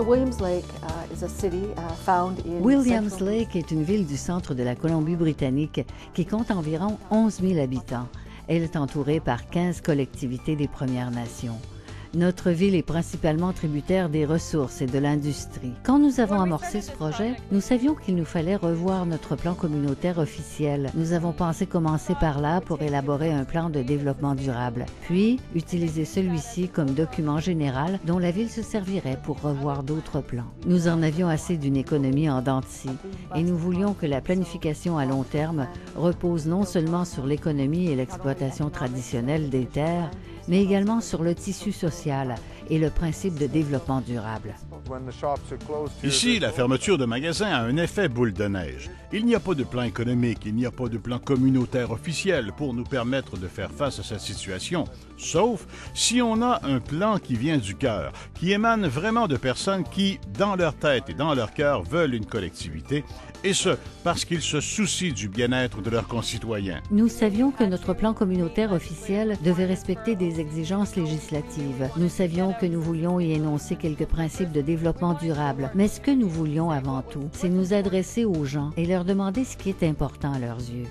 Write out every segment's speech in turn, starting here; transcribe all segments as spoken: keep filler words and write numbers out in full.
Williams Lake est une ville du centre de la Colombie-Britannique qui compte environ onze mille habitants. Elle est entourée par quinze collectivités des Premières Nations. Notre ville est principalement tributaire des ressources et de l'industrie. Quand nous avons amorcé ce projet, nous savions qu'il nous fallait revoir notre plan communautaire officiel. Nous avons pensé commencer par là pour élaborer un plan de développement durable, puis utiliser celui-ci comme document général dont la ville se servirait pour revoir d'autres plans. Nous en avions assez d'une économie en dents de scie et nous voulions que la planification à long terme repose non seulement sur l'économie et l'exploitation traditionnelle des terres, mais également sur le tissu social et le principe de développement durable. Ici, la fermeture de magasins a un effet boule de neige. Il n'y a pas de plan économique, il n'y a pas de plan communautaire officiel pour nous permettre de faire face à cette situation, sauf si on a un plan qui vient du cœur, qui émane vraiment de personnes qui, dans leur tête et dans leur cœur, veulent une collectivité, et ce, parce qu'ils se soucient du bien-être de leurs concitoyens. Nous savions que notre plan communautaire officiel devait respecter des exigences législatives. Nous savions que nous voulions y énoncer quelques principes de développement durable. Mais ce que nous voulions avant tout, c'est nous adresser aux gens et leur demander ce qui est important à leurs yeux.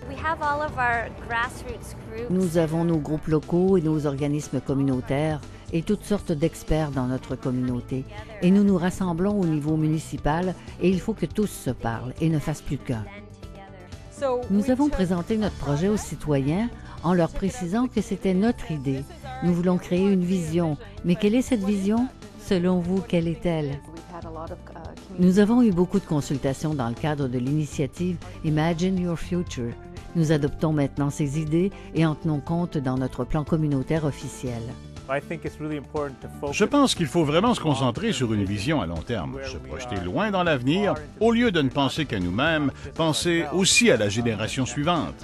Nous avons nos groupes locaux et nos organismes communautaires et toutes sortes d'experts dans notre communauté. Et nous nous rassemblons au niveau municipal et il faut que tous se parlent et ne fassent plus qu'un. Nous avons présenté notre projet aux citoyens en leur précisant que c'était notre idée. Nous voulons créer une vision. Mais quelle est cette vision? Selon vous, quelle est-elle? Nous avons eu beaucoup de consultations dans le cadre de l'initiative Imagine Your Future. Nous adoptons maintenant ces idées et en tenons compte dans notre plan communautaire officiel. Je pense qu'il faut vraiment se concentrer sur une vision à long terme, se projeter loin dans l'avenir, au lieu de ne penser qu'à nous-mêmes, penser aussi à la génération suivante.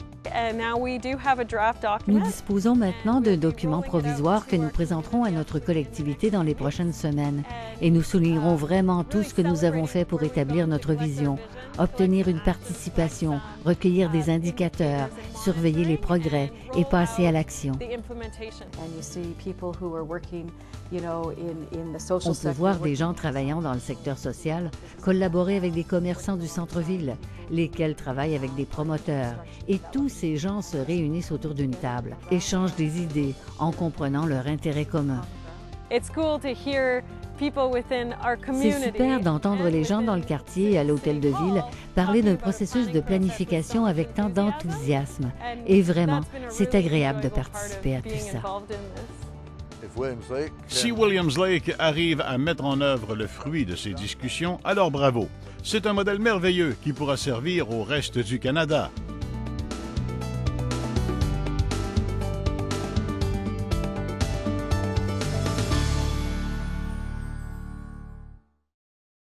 Nous disposons maintenant d'un document provisoire que nous présenterons à notre collectivité dans les prochaines semaines. Et nous soulignerons vraiment tout ce que nous avons fait pour établir notre vision, obtenir une participation, recueillir des indicateurs, surveiller les progrès et passer à l'action. On peut voir des gens travaillant dans le secteur social, collaborer avec des commerçants du centre-ville, lesquels travaillent avec des promoteurs. Et tous ces gens se réunissent autour d'une table, échangent des idées en comprenant leur intérêt commun. C'est super d'entendre les gens dans le quartier et à l'hôtel de ville parler d'un processus de planification avec tant d'enthousiasme. Et vraiment, c'est agréable de participer à tout ça. Si Williams Lake arrive à mettre en œuvre le fruit de ces discussions, alors bravo. C'est un modèle merveilleux qui pourra servir au reste du Canada.